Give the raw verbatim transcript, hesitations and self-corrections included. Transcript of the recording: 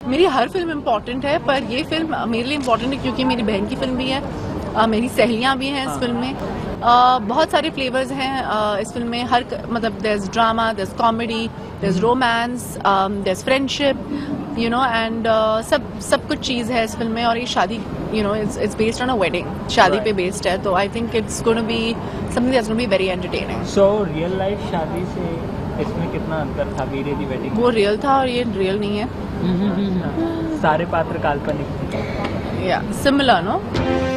मेरी हर film important है, पर ये फिल्म मेरे लिए इम्पोर्टेंट है क्योंकि मेरी बहन की फिल्म भी है, uh, मेरी सहेलियाँ भी हैं इस फिल्म में। uh, बहुत सारे फ्लेवर्स हैं uh, इस फिल्म में। हर मतलब there is drama, there is comedy, there is romance, there is friendship, you know, and सब सब कुछ चीज़ है इस फिल्म में। और ये शादी, you know, it's it's based on a wedding, शादी पे बेस्ड है, तो I think it's gonna be something that's gonna be very entertaining. So real life शादी से इसमें कितना अंतर था वीरे दी वेडिंग? वो रियल था और ये रियल नहीं है। सारे पात्र काल्पनिक थे। या सिमिलर, नो।